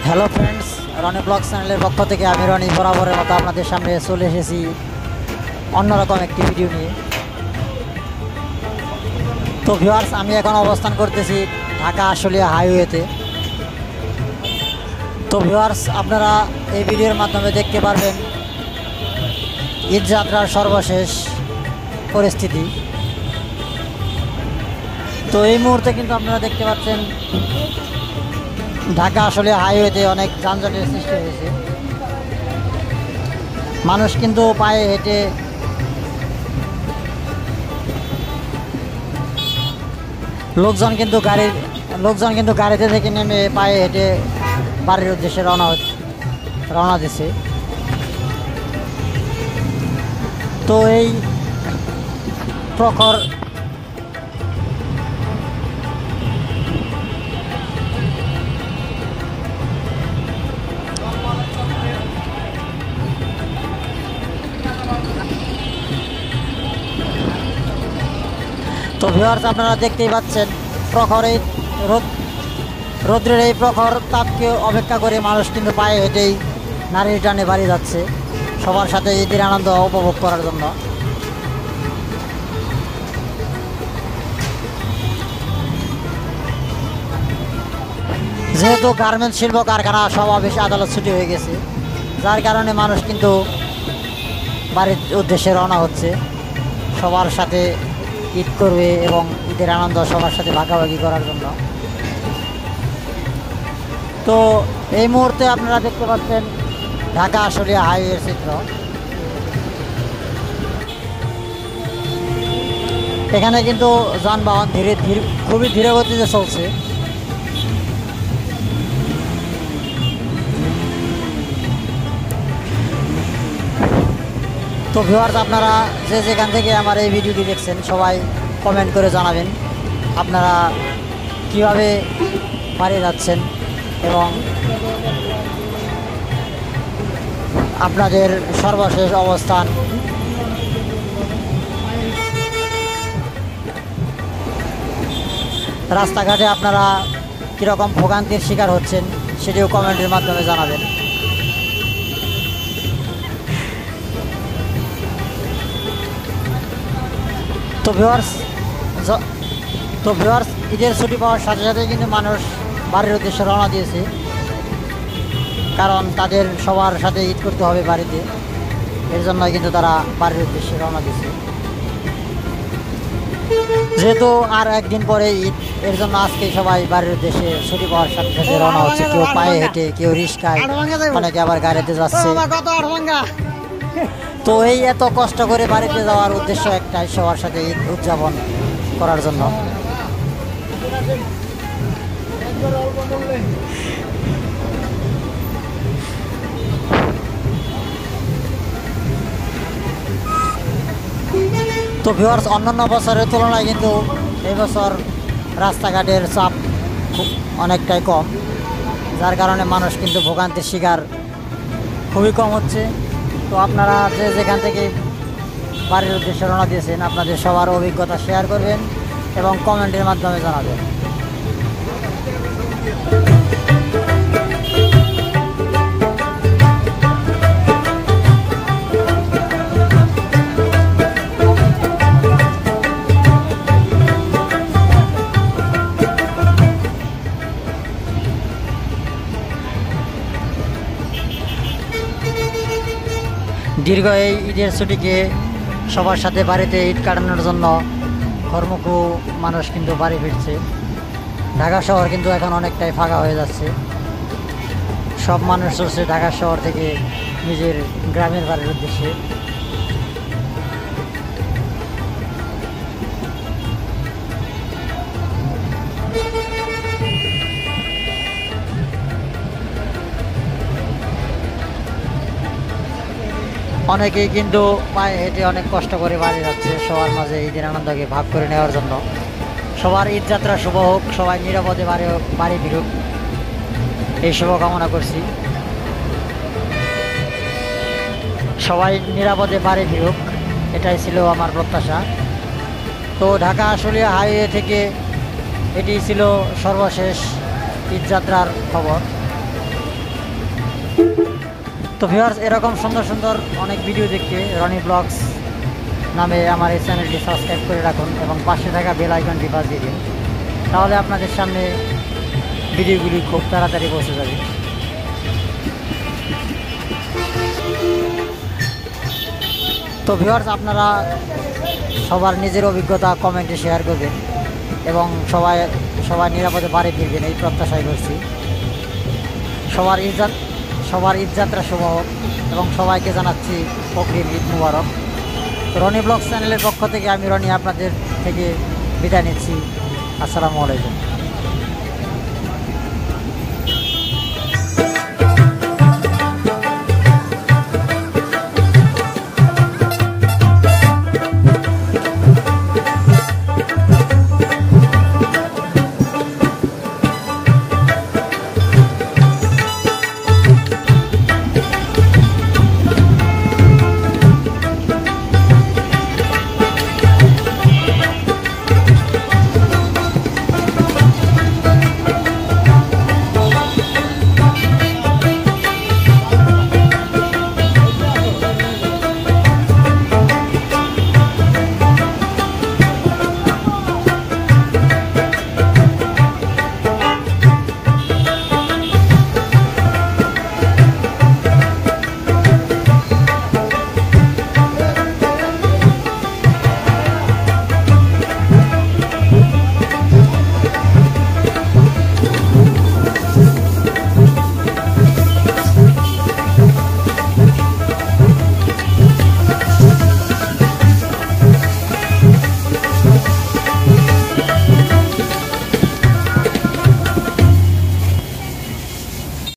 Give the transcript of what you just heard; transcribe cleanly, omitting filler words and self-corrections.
Hello friends, Roni blog চ্যানেলের পক্ষ থেকে আমি রনি বরাবরের মতো আপনাদের সামনে চলে এসেছি অন্যরকম একটি ভিডিও নিয়ে। তো ভিউয়ার্স, আমি এখন অবস্থান করতেছি ঢাকা আশুলিয়া হাইওয়েতে। তো ভিউয়ার্স, আপনারা এই ভিডিওর মাধ্যমে দেখতে পারবেন ঈদ যাত্রার সর্বশেষ পরিস্থিতি। তো এই মুহূর্তে কিন্তু আপনারা দেখতে পাচ্ছেন ঢাকা আশুলিয়া হাইওয়েতে অনেক যানজটের সৃষ্টি হয়েছে। মানুষ কিন্তু পায়ে হেঁটে লোকজন কিন্তু গাড়িতে থেকে নেমে পায়ে হেঁটে বাড়ির উদ্দেশ্যে রওনা দিছে। তো এই প্রখর তো ভিউয়ার্স, আপনারা দেখতেই পাচ্ছেন প্রখর এই রৌদ্রের এই প্রখর তাপকে অপেক্ষা করে মানুষ কিন্তু পায়ে হেঁটেই নারীর টানে বাড়ি যাচ্ছে সবার সাথে ঈদের আনন্দ উপভোগ করার জন্য। যেহেতু গার্মেন্টস শিল্প কারখানা সমাবেশে আদালত ছুটি হয়ে গেছে, যার কারণে মানুষ কিন্তু বাড়ির উদ্দেশ্যে রওনা হচ্ছে সবার সাথে ঈদ করবে এবং ঈদের আনন্দ সবার সাথে ভাগাভাগি করার জন্য। তো এই মুহূর্তে আপনারা দেখতে পাচ্ছেন ঢাকা আশুলিয়া হাইওয়ের চিত্র। এখানে কিন্তু যানবাহন খুবই ধীরে গতিতে চলছে। তো ভিউয়ার্স, আপনারা যে যেখান থেকে আমার এই ভিডিওটি দেখছেন সবাই কমেন্ট করে জানাবেন আপনারা কিভাবে বাড়ি যাচ্ছেন এবং আপনাদের সর্বশেষ অবস্থান। রাস্তাঘাটে আপনারা কীরকম ভোগান্তির শিকার হচ্ছেন সেটিও কমেন্টের মাধ্যমে জানাবেন। তো ভিউয়ার্স, ঈদের ছুটি পাওয়ার সাথে সাথে কিন্তু মানুষ বাড়ির উদ্দেশ্যে রওনা দিয়েছে, কারণ তাদের সবার সাথে ঈদ করতে হবে বাড়িতে। এর জন্য কিন্তু তারা বাড়ির উদ্দেশ্যে রওনা দিয়েছে। যেহেতু আর একদিন পরে ঈদ, এর জন্য আজকে সবাই বাড়ির উদ্দেশ্যে ছুটি পাওয়ার সাথে সাথে রওনা হচ্ছে। কেউ পায়ে হেঁটে, কেউ রিস্কায়, অনেকে আবার গাড়িতে যাচ্ছে। তো এই এত কষ্ট করে বাড়িতে যাওয়ার উদ্দেশ্য একটাই, সবার সাথে ঈদ উদযাপন করার জন্য। তো ভিউয়ার্স, অন্যান্য বছরের তুলনায় কিন্তু এই বছর রাস্তাঘাটের চাপ অনেকটাই কম, যার কারণে মানুষ কিন্তু ভোগান্তির শিকার খুবই কম হচ্ছে। তো আপনারা যে যেখান থেকে বাড়ির উদ্দেশ্যে রওনা দিয়েছেন আপনাদের সবার অভিজ্ঞতা শেয়ার করবেন এবং কমেন্টের মাধ্যমে জানাবেন। দীর্ঘ এই ঈদের ছুটিকে সবার সাথে বাড়িতে ঈদ কাটানোর জন্য ঘরমুখী মানুষ কিন্তু বাড়ি ফিরছে। ঢাকা শহর কিন্তু এখন অনেকটাই ফাঁকা হয়ে যাচ্ছে। সব মানুষ চলছে ঢাকা শহর থেকে নিজের গ্রামের বাড়ির উদ্দেশ্যে। অনেকেই কিন্তু পায়ে হেঁটে অনেক কষ্ট করে বাড়ি যাচ্ছে সবার মাঝে ঈদের আনন্দকে ভাগ করে নেওয়ার জন্য। সবার ঈদ যাত্রা শুভ হোক, সবাই নিরাপদে বাড়ি ফিরুক, এই শুভকামনা করছি। সবাই নিরাপদে বাড়ি ফিরুক, এটাই ছিল আমার প্রত্যাশা। তো ঢাকা আশুলিয়া হাইওয়ে থেকে এটি ছিল সর্বশেষ ঈদযাত্রার খবর। তো ভিউয়ার্স, এরকম সুন্দর সুন্দর অনেক ভিডিও দেখতে রনি ব্লগস নামে আমার এই চ্যানেলটি সাবস্ক্রাইব করে রাখুন এবং পাশে থাকা বেল আইকনটি বাজিয়ে দিন। তাহলে আপনাদের সামনে ভিডিওগুলি খুব তাড়াতাড়ি পৌঁছে যাবে। তো ভিউয়ার্স, আপনারা সবার নিজের অভিজ্ঞতা কমেন্টে শেয়ার করবেন এবং সবাই নিরাপদে বাড়ি ফিরবেন এই প্রত্যাশাই করছি। সবার ঈদযাত্রা শুভ হোক এবং সবাইকে জানাচ্ছি অগ্রিম ঈদ মুবারক। রনি ব্লগস চ্যানেলের পক্ষ থেকে আমি রনি আপনাদের থেকে বিদায় নিচ্ছি। আসসালামু আলাইকুম।